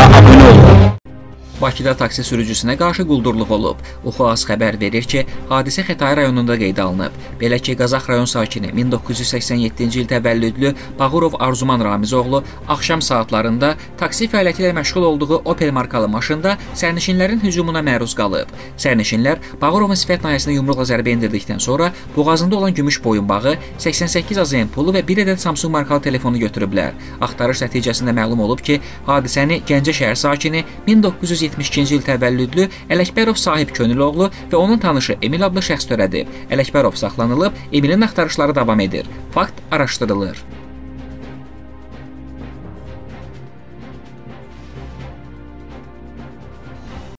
kanalımıza abone olun. Bakıda taksi sürücüsünə qarşı quldurluq olub. Uxuaz xəbər verir ki, hadisə Xətai rayonunda qeydə alınıb. Belə ki, Qazax rayon sakini 1987-ci il təvəllüdlü Bağurov Arzuman Ramizoğlu axşam saatlarında taksi fəaliyyəti ilə məşğul olduğu Opel markalı maşında sərnişinlərin hücumuna məruz qalıb. Sərnişinlər Bağurovun sifət nahiyəsinə yumruqla zərbə endirdikdən sonra boğazında olan gümüş boyunbağı, 88 AZN pulu və bir ədəd Samsung markalı telefonu götürüblər. Axtarış nəticəsində məlum olub ki, hadisəni Gəncə şəhər sakini 1972-ci il təvəllüdlü Ələkbərov Sahib Könüloğlu və onun tanışı Emil adlı şəxs törədib. Ələkbərov saxlanılıb, Emilin axtarışları davam edir. Fakt araşdırılır.